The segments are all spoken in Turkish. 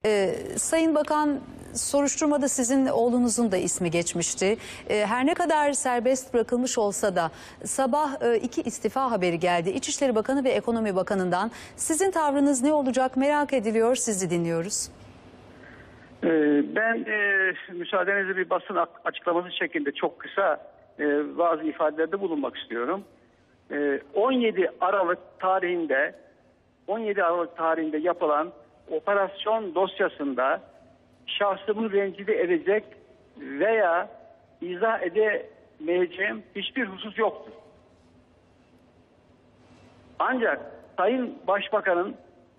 Sayın Bakan, soruşturmada sizin oğlunuzun da ismi geçmişti. Her ne kadar serbest bırakılmış olsa da sabah iki istifa haberi geldi. İçişleri Bakanı ve Ekonomi Bakanı'ndan. Sizin tavrınız ne olacak merak ediliyor, sizi dinliyoruz. Ben müsaadenizle bir basın açıklaması şeklinde çok kısa bazı ifadelerde bulunmak istiyorum. 17 Aralık tarihinde yapılan operasyon dosyasında şahsımı rencide edecek veya izah edemeyeceğim hiçbir husus yoktur. Ancak Sayın Başbakan'ın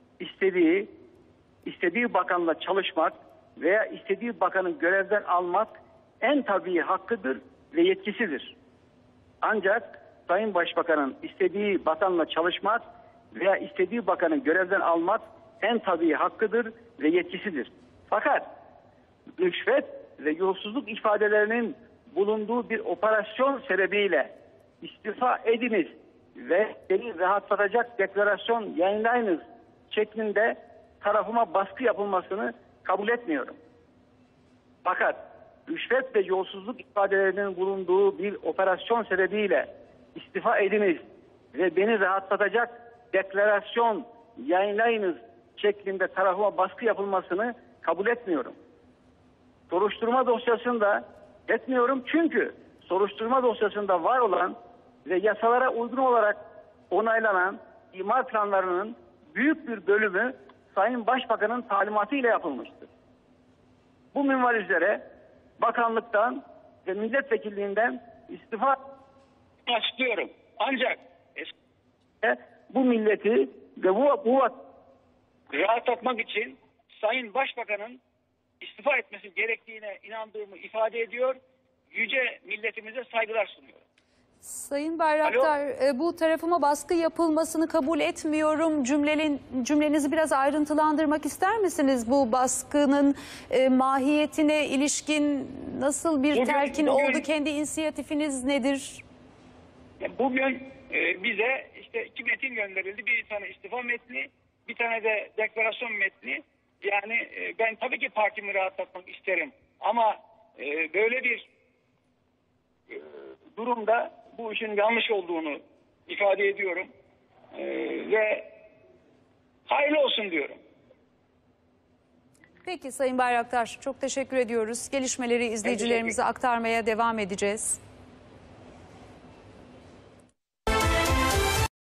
istediği bakanla çalışmak veya istediği bakanı görevden almak en tabii hakkıdır ve yetkisidir. Ancak Sayın Başbakan'ın istediği bakanla çalışmak veya istediği bakanı görevden almak en tabii hakkıdır ve yetkisidir. Fakat rüşvet ve yolsuzluk ifadelerinin bulunduğu bir operasyon sebebiyle istifa ediniz ve beni rahatlatacak deklarasyon yayınlayınız şeklinde tarafıma baskı yapılmasını kabul etmiyorum. Fakat rüşvet ve yolsuzluk ifadelerinin bulunduğu bir operasyon sebebiyle istifa ediniz ve beni rahatlatacak deklarasyon yayınlayınız şeklinde tarafıma baskı yapılmasını kabul etmiyorum. Soruşturma dosyasında etmiyorum çünkü soruşturma dosyasında var olan ve yasalara uygun olarak onaylanan imar planlarının büyük bir bölümü Sayın Başbakan'ın talimatı ile yapılmıştır. Bu minval üzere bakanlıktan ve milletvekilliğinden istifa açıklıyorum. Ancak bu milleti ve bu rahatlatmak için Sayın Başbakan'ın istifa etmesi gerektiğine inandığımı ifade ediyor. Yüce milletimize saygılar sunuyorum. Sayın Bayraktar, bu tarafıma baskı yapılmasını kabul etmiyorum cümlenizi biraz ayrıntılandırmak ister misiniz? Bu baskının mahiyetine ilişkin nasıl bir telkin oldu? Kendi inisiyatifiniz nedir? Bugün bize işte iki metin gönderildi. Bir tane istifa metni, bir tane de deklarasyon metni. Yani ben tabii ki partimi rahatlatmak isterim. Ama böyle bir durumda bu işin yanlış olduğunu ifade ediyorum. Ve hayırlı olsun diyorum. Peki Sayın Bayraktar, çok teşekkür ediyoruz. Gelişmeleri izleyicilerimize aktarmaya devam edeceğiz.